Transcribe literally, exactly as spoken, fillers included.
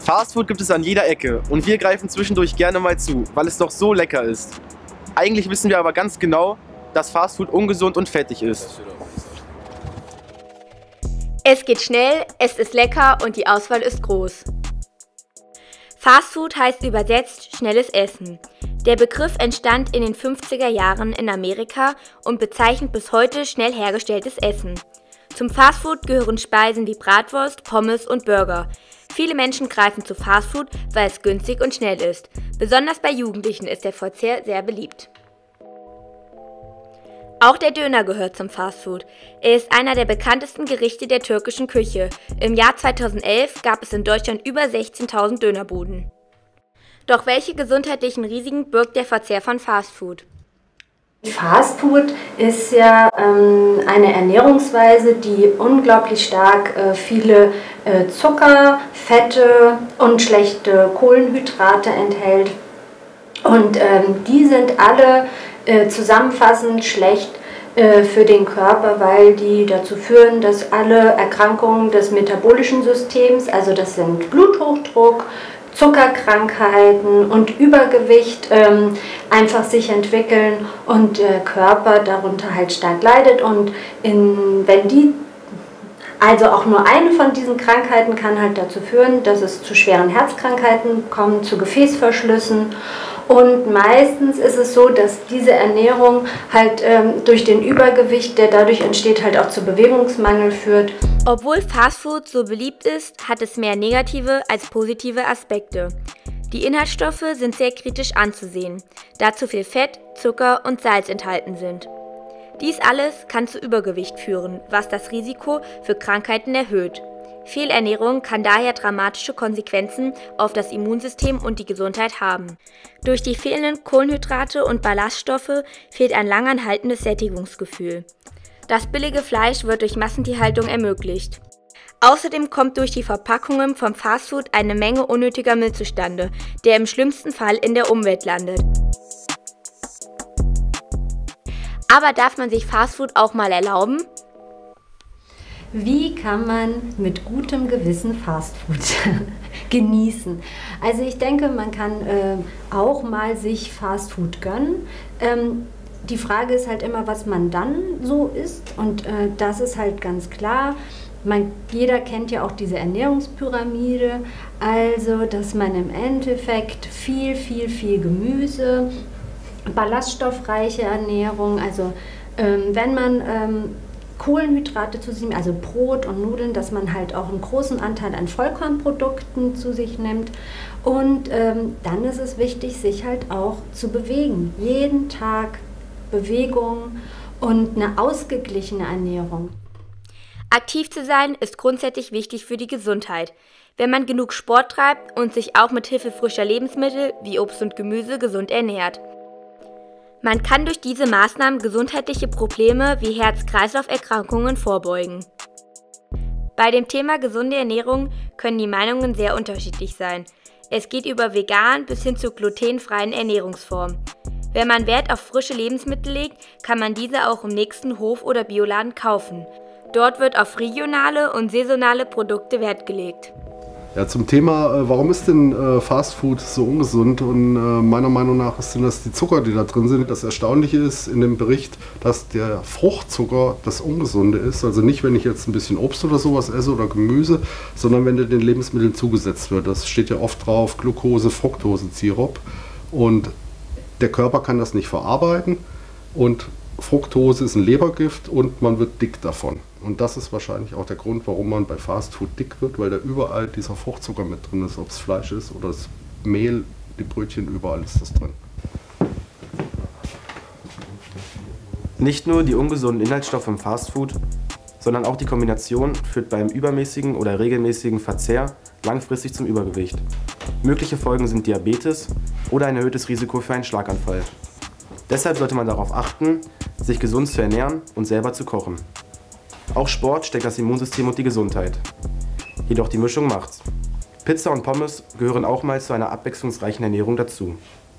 Fastfood gibt es an jeder Ecke und wir greifen zwischendurch gerne mal zu, weil es doch so lecker ist. Eigentlich wissen wir aber ganz genau, dass Fastfood ungesund und fettig ist. Es geht schnell, es ist lecker und die Auswahl ist groß. Fastfood heißt übersetzt schnelles Essen. Der Begriff entstand in den fünfziger Jahren in Amerika und bezeichnet bis heute schnell hergestelltes Essen. Zum Fastfood gehören Speisen wie Bratwurst, Pommes und Burger. Viele Menschen greifen zu Fastfood, weil es günstig und schnell ist. Besonders bei Jugendlichen ist der Verzehr sehr beliebt. Auch der Döner gehört zum Fastfood. Er ist einer der bekanntesten Gerichte der türkischen Küche. Im Jahr zweitausendelf gab es in Deutschland über sechzehntausend Dönerbuden. Doch welche gesundheitlichen Risiken birgt der Verzehr von Fastfood? Fastfood ist ja ähm, eine Ernährungsweise, die unglaublich stark äh, viele äh, Zucker, Fette und schlechte Kohlenhydrate enthält. Und ähm, die sind alle äh, zusammenfassend schlecht äh, für den Körper, weil die dazu führen, dass alle Erkrankungen des metabolischen Systems, also das sind Bluthochdruck, Zuckerkrankheiten und Übergewicht ähm, einfach sich entwickeln und der Körper darunter halt stark leidet. Und in, wenn die, also auch nur eine von diesen Krankheiten kann halt dazu führen, dass es zu schweren Herzkrankheiten kommt, zu Gefäßverschlüssen. Und meistens ist es so, dass diese Ernährung halt ähm, durch den Übergewicht, der dadurch entsteht, halt auch zu Bewegungsmangel führt. Obwohl Fastfood so beliebt ist, hat es mehr negative als positive Aspekte. Die Inhaltsstoffe sind sehr kritisch anzusehen, da zu viel Fett, Zucker und Salz enthalten sind. Dies alles kann zu Übergewicht führen, was das Risiko für Krankheiten erhöht. Fehlernährung kann daher dramatische Konsequenzen auf das Immunsystem und die Gesundheit haben. Durch die fehlenden Kohlenhydrate und Ballaststoffe fehlt ein langanhaltendes Sättigungsgefühl. Das billige Fleisch wird durch Massentierhaltung ermöglicht. Außerdem kommt durch die Verpackungen vom Fastfood eine Menge unnötiger Müll zustande, der im schlimmsten Fall in der Umwelt landet. Aber darf man sich Fastfood auch mal erlauben? Wie kann man mit gutem Gewissen Fastfood genießen? Also ich denke, man kann äh, auch mal sich Fastfood gönnen. Ähm, die Frage ist halt immer, was man dann so isst, und äh, das ist halt ganz klar. Man, jeder kennt ja auch diese Ernährungspyramide, also dass man im Endeffekt viel, viel, viel Gemüse, ballaststoffreiche Ernährung, also ähm, wenn man ähm, Kohlenhydrate zu sich nimmt, also Brot und Nudeln, dass man halt auch einen großen Anteil an Vollkornprodukten zu sich nimmt. Und ähm, dann ist es wichtig, sich halt auch zu bewegen. Jeden Tag Bewegung und eine ausgeglichene Ernährung. Aktiv zu sein ist grundsätzlich wichtig für die Gesundheit. Wenn man genug Sport treibt und sich auch mit Hilfe frischer Lebensmittel wie Obst und Gemüse gesund ernährt. Man kann durch diese Maßnahmen gesundheitliche Probleme wie Herz-Kreislauf-Erkrankungen vorbeugen. Bei dem Thema gesunde Ernährung können die Meinungen sehr unterschiedlich sein. Es geht über vegan bis hin zu glutenfreien Ernährungsformen. Wenn man Wert auf frische Lebensmittel legt, kann man diese auch im nächsten Hof- oder Bioladen kaufen. Dort wird auf regionale und saisonale Produkte Wert gelegt. Ja, zum Thema, warum ist denn äh, Fastfood so ungesund? Und äh, meiner Meinung nach sind das die Zucker, die da drin sind. Das Erstaunliche ist in dem Bericht, dass der Fruchtzucker das Ungesunde ist. Also nicht, wenn ich jetzt ein bisschen Obst oder sowas esse oder Gemüse, sondern wenn der den Lebensmitteln zugesetzt wird. Das steht ja oft drauf, Glucose, Fructose-Sirup. Und der Körper kann das nicht verarbeiten. Und Fructose ist ein Lebergift und man wird dick davon. Und das ist wahrscheinlich auch der Grund, warum man bei Fastfood dick wird, weil da überall dieser Fruchtzucker mit drin ist, ob es Fleisch ist oder das Mehl, die Brötchen, überall ist das drin. Nicht nur die ungesunden Inhaltsstoffe im Fastfood, sondern auch die Kombination führt beim übermäßigen oder regelmäßigen Verzehr langfristig zum Übergewicht. Mögliche Folgen sind Diabetes oder ein erhöhtes Risiko für einen Schlaganfall. Deshalb sollte man darauf achten, sich gesund zu ernähren und selber zu kochen. Auch Sport stärkt das Immunsystem und die Gesundheit. Jedoch die Mischung macht's. Pizza und Pommes gehören auch mal zu einer abwechslungsreichen Ernährung dazu.